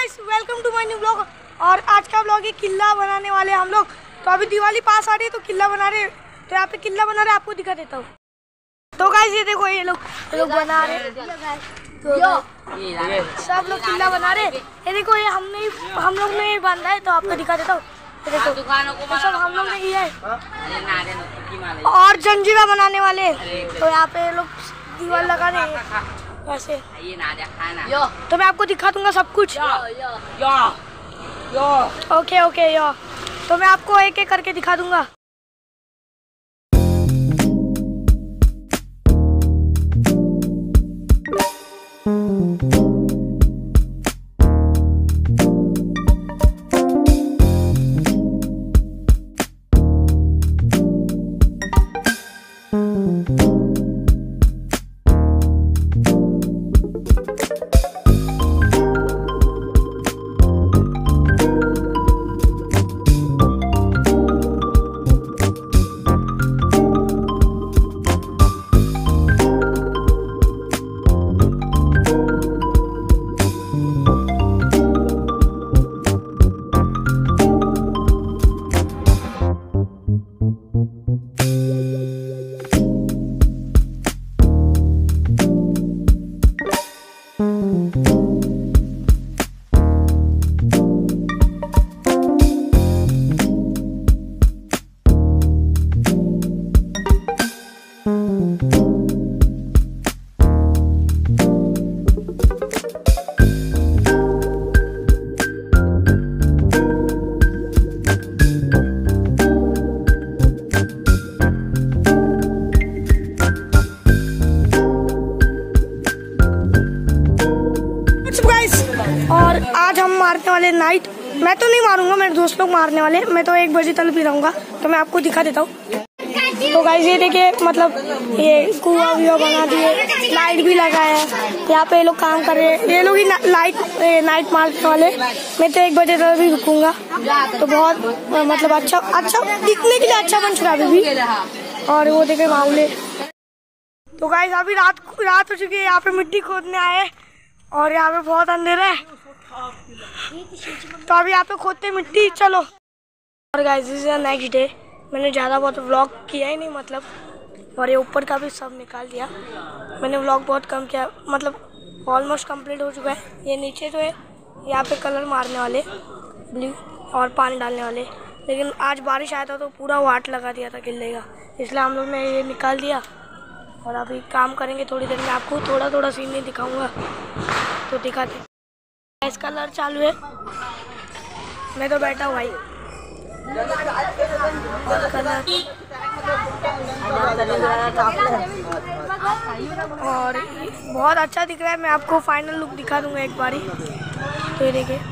Guys, welcome to my new blog. और आज का ब्लॉग है किला बनाने वाले हम लोग। तो अभी दिवाली पास आ रही है तो किला बना रहे, तो यहाँ पे किला बना रहे, आपको दिखा देता हूँ। तो गाइस ये देखो, ये लोग बना रहे, तो सब लोग किला बना रहे। ये देखो, ये हम लोग ने बांधा है, तो आपको दिखा देता हूँ। देखो तो सब हम लोग ने किया है। और जंजीरा बनाने वाले, तो यहाँ पे लोग दीवार लगा रहे हैं वैसे। तो मैं आपको दिखा दूंगा सब कुछ। ओके ओके यो, तो मैं आपको एक एक करके दिखा दूंगा। और आज हम मारने वाले नाइट। मैं तो नहीं मारूंगा, मेरे दोस्त लोग मारने वाले। मैं तो 1 बजे तक भी रहूंगा, तो मैं आपको दिखा देता हूँ। तो गाइस ये देखिए, मतलब ये कुआं भी बना दिए, लाइट भी लगाया है। यहाँ पे ये लोग काम कर रहे हैं, ये लोग ही नाइट मारने वाले। मैं तो 1 बजे तक भी रुकूंगा। तो बहुत मतलब अच्छा दिखने के लिए अच्छा बन चुका अभी भी। और वो देखे मामले। तो गाइस अभी रात हो चुकी है, यहाँ पे मिट्टी खोदने आए और यहाँ पे बहुत अंधेरा है, तो अभी यहाँ पे खोदते मिट्टी। चलो। और guys this is next day. मैंने ज़्यादा बहुत व्लॉग किया ही नहीं, मतलब, और ये ऊपर का भी सब निकाल दिया। मैंने व्लॉग बहुत कम किया, मतलब ऑलमोस्ट कंप्लीट हो चुका है। ये नीचे जो है, यहाँ पे कलर मारने वाले ब्लू और पानी डालने वाले, लेकिन आज बारिश आया था तो पूरा वाट लगा दिया था किले का, इसलिए हम लोग ने ये निकाल दिया। और अभी काम करेंगे थोड़ी देर में, आपको थोड़ा सीन नहीं दिखाऊंगा, तो दिखाते। इसका कलर चालू है, मैं तो बैठा हूँ भाई। और बहुत अच्छा दिख रहा है, मैं आपको फाइनल लुक दिखा दूंगा एक बारी। तो ये देखिए,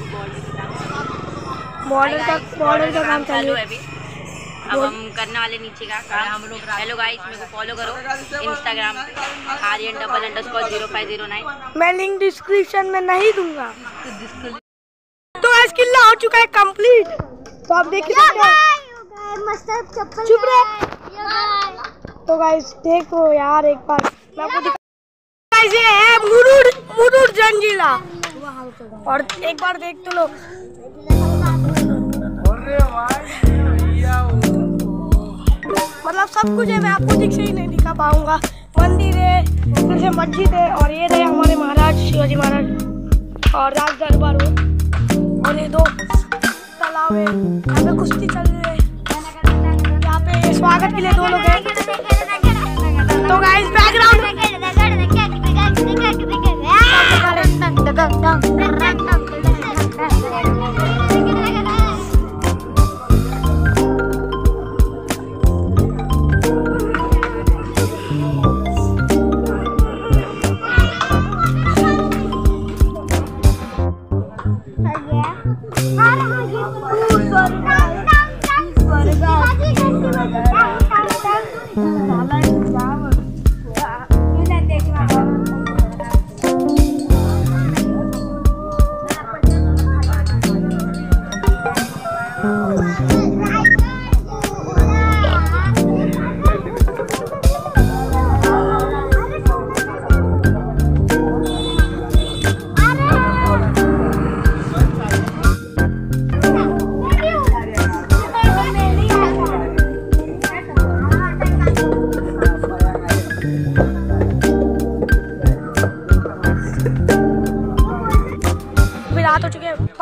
बॉर्डर का काम चालू है। अब हम करने वाले नीचे का काम। हेलो गाइस, मेरे को फॉलो करो इंस्टाग्राम पे aryan_00509। मैं लिंक डिस्क्रिप्शन में नहीं दूंगा। तो आज किला हो चुका है कंप्लीट, तो आप देख सकते हैं। चुप रहे। तो गाइस देखो यार, एक बार मैं आपको दिखा। ये है मुरुड जंजीरा, और एक बार देख तो लो। मतलब सब कुछ है, मैं आपको ठीक से ही नहीं दिखा पाऊंगा। मंदिर है, फिर से मस्जिद है, और ये रहे हमारे महाराज शिवाजी महाराज और राज दरबार हो। और ये 2 तालाब है, यहाँ पे कुश्ती चल रही है। यहाँ पे स्वागत के लिए 2 लोग हैं। तो गाइस बैकग्राउंड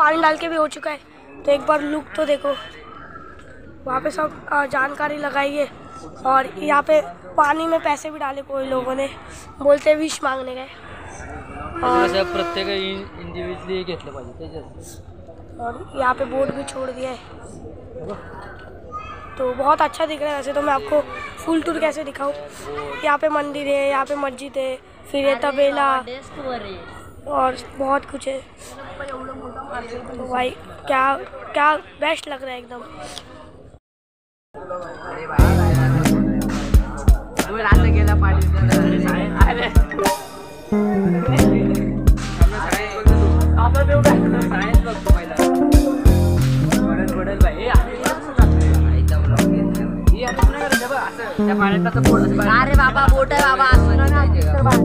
पानी डाल के भी हो चुका है, तो एक बार लुक तो देखो। वहाँ पे सब जानकारी लगाई है और यहाँ पे पानी में पैसे भी डाले कोई लोगों ने, बोलते विश मांगने गए। और प्रत्येक इंडिविजुअली घेतलं पाहिजे। और यहाँ पे बोर्ड भी छोड़ दिया है, तो बहुत अच्छा दिख रहा है। वैसे तो मैं आपको फुल टूर कैसे दिखाऊँ। यहाँ पे मंदिर है, यहाँ पे मस्जिद है, फिर ये तबेला और बहुत कुछ है। तो भाई क्या क्या बेस्ट लग रहा है एकदम। अरे बाबा बोट आहे बाबा,